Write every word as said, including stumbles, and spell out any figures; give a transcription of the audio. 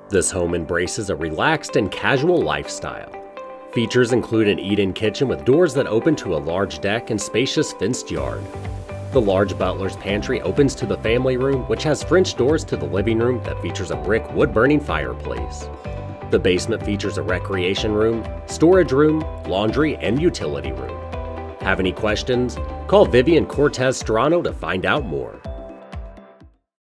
This home embraces a relaxed and casual lifestyle. Features include an eat-in kitchen with doors that open to a large deck and spacious fenced yard. The large butler's pantry opens to the family room, which has French doors to the living room that features a brick wood-burning fireplace. The basement features a recreation room, storage room, laundry, and utility room. Have any questions? Call Vivian Cortese-Strano to find out more.